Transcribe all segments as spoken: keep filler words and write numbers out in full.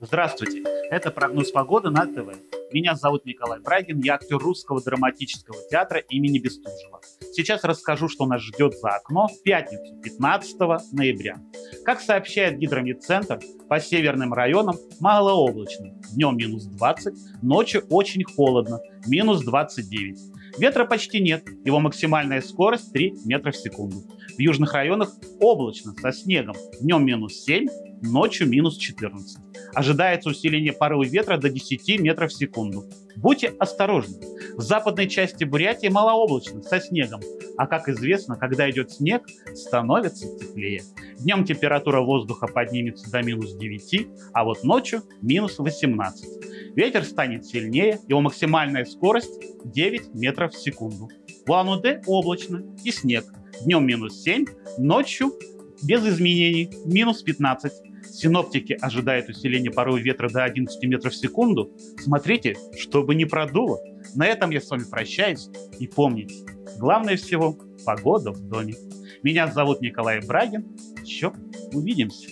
Здравствуйте, это прогноз погоды на ТВ. Меня зовут Николай Брагин, я актер Русского драматического театра имени Бестужева. Сейчас расскажу, что нас ждет за окном в пятницу, пятнадцатого ноября. Как сообщает Гидрометцентр, по северным районам малооблачно. Днем минус двадцать, ночью очень холодно, минус двадцать девять. Ветра почти нет, его максимальная скорость три метра в секунду. В южных районах облачно, со снегом. Днем минус семь, ночью минус четырнадцать. Ожидается усиление порыва ветра до десяти метров в секунду. Будьте осторожны. В западной части Бурятии малооблачно, со снегом. А как известно, когда идет снег, становится теплее. Днем температура воздуха поднимется до минус девяти, а вот ночью минус восемнадцать. Ветер станет сильнее, его максимальная скорость девять метров в секунду. В Улан-Удэ облачно и снег. Днем минус семь, ночью без изменений минус пятнадцать. Синоптики ожидают усиления порыва ветра до одиннадцати метров в секунду. Смотрите, чтобы не продуло. На этом я с вами прощаюсь. И помните, главное всего – погода в доме. Меня зовут Николай Брагин. Еще увидимся.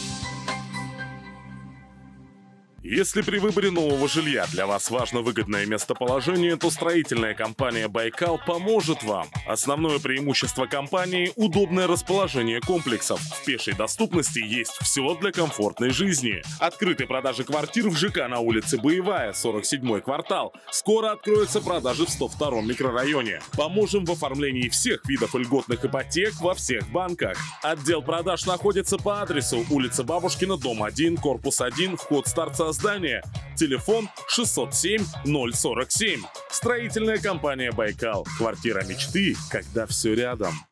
Если при выборе нового жилья для вас важно выгодное местоположение, то строительная компания «Байкал» поможет вам. Основное преимущество компании – удобное расположение комплексов. В пешей доступности есть все для комфортной жизни. Открыты продажи квартир в ЖК на улице Боевая, сорок седьмой квартал. Скоро откроются продажи в сто втором микрорайоне. Поможем в оформлении всех видов льготных ипотек во всех банках. Отдел продаж находится по адресу улица Бабушкина, дом один, корпус один, вход с торца здания. Телефон шестьсот семь ноль сорок семь. Строительная компания «Байкал». Квартира мечты, когда все рядом.